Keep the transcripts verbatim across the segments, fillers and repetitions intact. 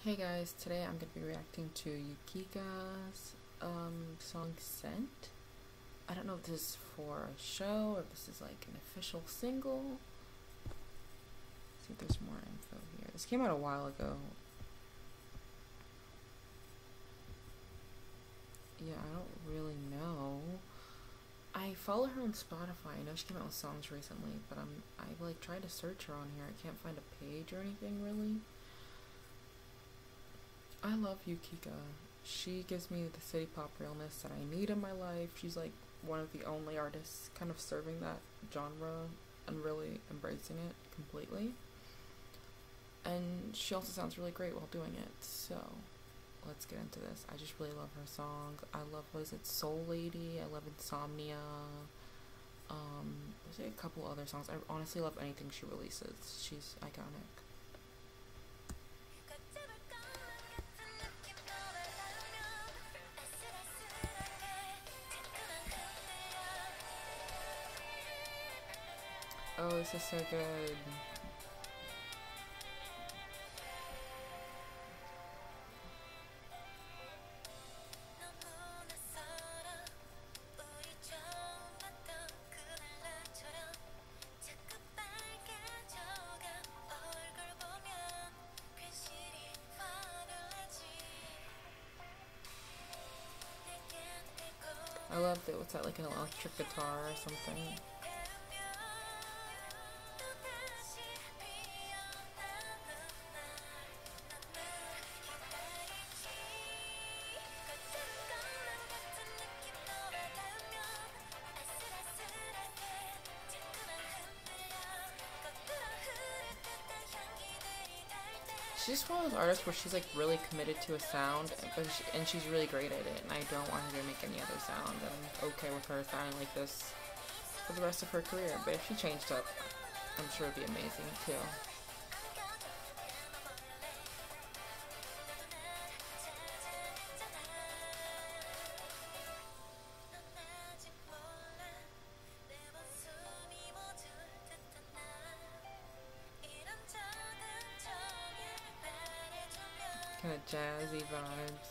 Hey guys, today I'm going to be reacting to YUKIKA's um, song Scent. I don't know if this is for a show or if this is like an official single. Let's see if there's more info here. This came out a while ago. Yeah, I don't really know. I follow her on Spotify. I know she came out with songs recently, but I'm I like tried to search her on here. I can't find a page or anything really. I love YUKIKA. She gives me the city pop realness that I need in my life. She's like one of the only artists kind of serving that genre and really embracing it completely. And she also sounds really great while doing it. So let's get into this. I just really love her songs. I love, what is it, Soul Lady? I love Insomnia. Um, there's a couple other songs. I honestly love anything she releases. She's iconic. Oh, this is so good. I love that. What's that, like an electric guitar or something? She's just one of those artists where she's like really committed to a sound, but she, and she's really great at it. And I don't want her to make any other sound. And I'm okay with her sounding like this for the rest of her career. But if she changed up, I'm sure it'd be amazing too. Kind of jazzy vibes.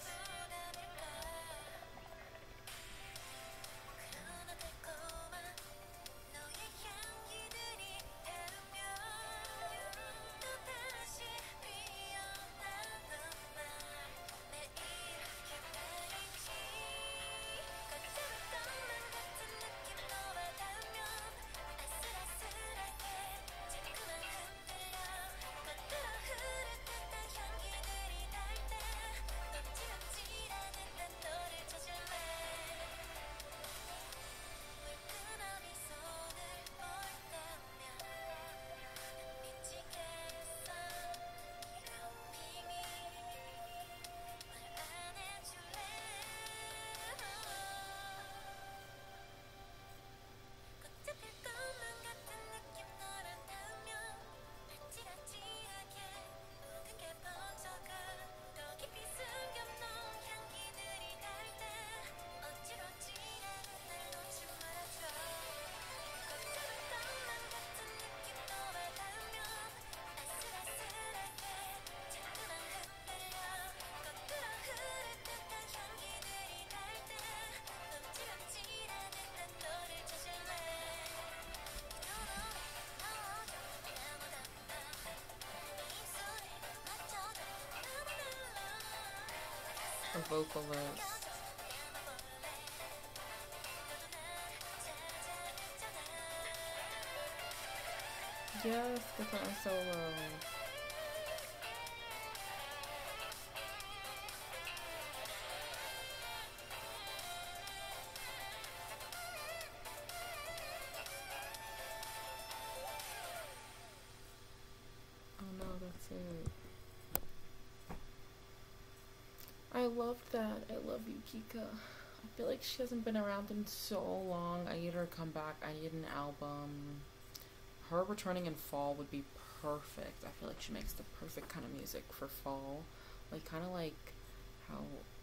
A vocalist. Yes, guitar solo. Oh no, that's it. I love that. I love YUKIKA. I feel like she hasn't been around in so long. I need her to come back. I need an album. Her returning in fall would be perfect. I feel like she makes the perfect kind of music for fall. Like, kind of like how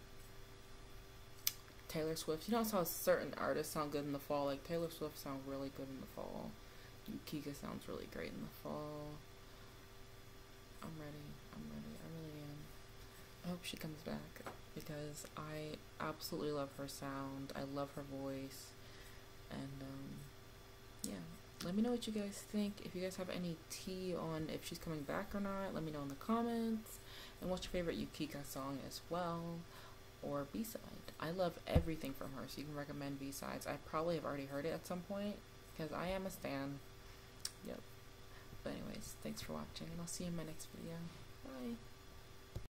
Taylor Swift, you know how certain artists sound good in the fall? Like, Taylor Swift sounds really good in the fall. YUKIKA sounds really great in the fall. I'm ready. I'm ready. I really am. hope she comes back because I absolutely love her sound. I love her voice. And um, yeah, let me know what you guys think. If you guys have any tea on if she's coming back or not, let me know in the comments. And what's your favorite YUKIKA song as well, or B-side. I love everything from her, so you can recommend B-sides. I probably have already heard it at some point because I am a stan. Yep. But anyways, thanks for watching, and I'll see you in my next video. Bye.